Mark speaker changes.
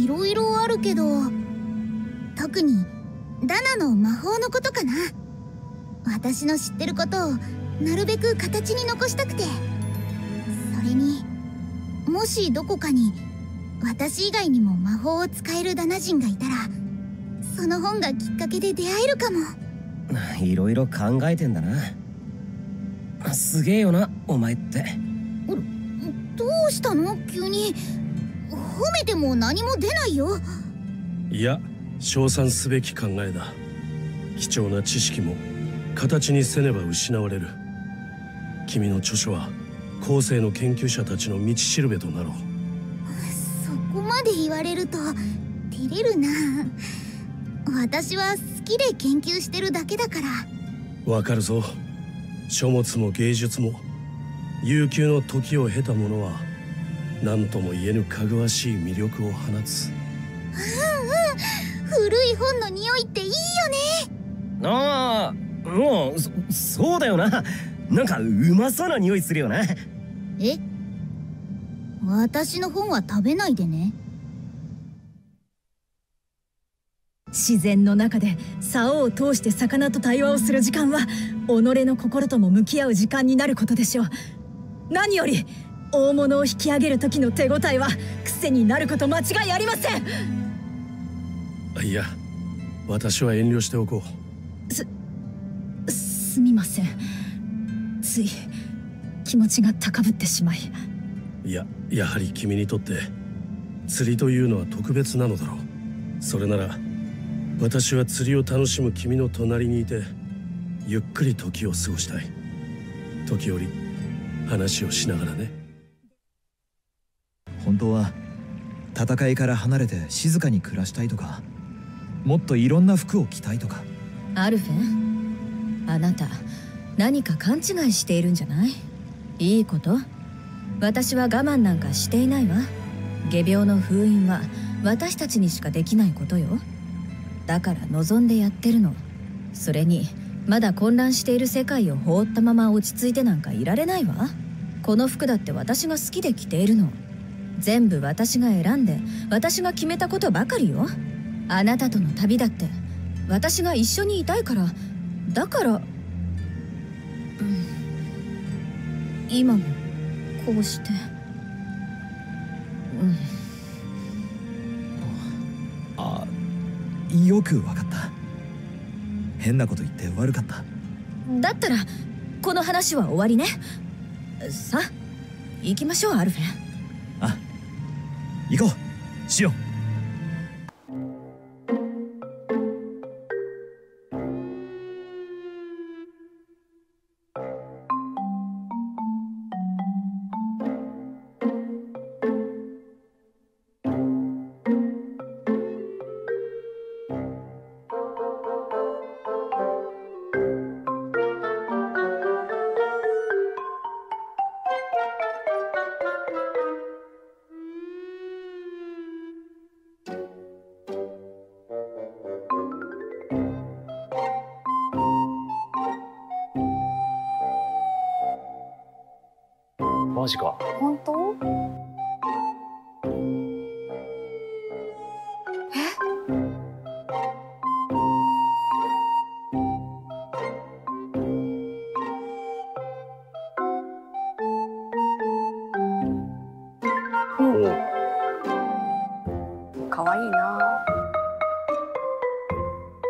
Speaker 1: いろいろあるけど、特にダナの魔法のことかな。私の知ってることをなるべく形に残したくて。それにもしどこかに私以外にも魔法を使えるダナ人がいたら、その本がきっかけで出会えるかも。
Speaker 2: いろいろ考えてんだな。すげえよなお前って。
Speaker 1: どうしたの急に。褒めても何も出ないよ。
Speaker 3: いや、称賛すべき考えだ。貴重な知識も形にせねば失われる。君の著書は後世の研究者たちの道しるべとなろう。
Speaker 1: そこまで言われると照れるな。私は好きで研究してるだけだから。
Speaker 3: わかるぞ。書物も芸術も悠久の時を経たものは何とも言えぬかぐわしい魅力を放つ。
Speaker 1: 古い本の匂いっていいよね。
Speaker 2: ああ、もうそうだよな。なんかうまそうな匂いするよな。
Speaker 1: え、私の本は食べないでね。
Speaker 4: 自然の中で竿を通して魚と対話をする時間は己の心とも向き合う時間になることでしょう。何より大物を引き上げる時の手応えは癖になること間違いありません。
Speaker 3: いや、私は遠慮しておこ
Speaker 4: う。すみません。つい気持ちが高ぶってしまい。
Speaker 3: やはり君にとって釣りというのは特別なのだろう。それなら私は釣りを楽しむ君の隣にいてゆっくり時を過ごしたい。時折話をしながらね。
Speaker 5: 本当は戦いから離れて静かに暮らしたいとか、もっといろんな服を着たいとか。
Speaker 4: アルフェン、あなた何か勘違いしているんじゃない？いいこと？私は我慢なんかしていないわ。仮病の封印は私たちにしかできないことよ。だから望んでやってるの。それにまだ混乱している世界を放ったまま落ち着いてなんかいられないわ。この服だって私が好きで着ているの。全部私が選んで私が決めたことばかりよ。あなたとの旅だって私が一緒にいたいから。だから、今もこうして。
Speaker 5: よくわかった。変なこと言って悪かった。
Speaker 4: だったらこの話は終わりね。さあ行きましょうアルフェン。
Speaker 5: あ、行こうシオン。
Speaker 6: マジか。
Speaker 7: 本当？かわいいな。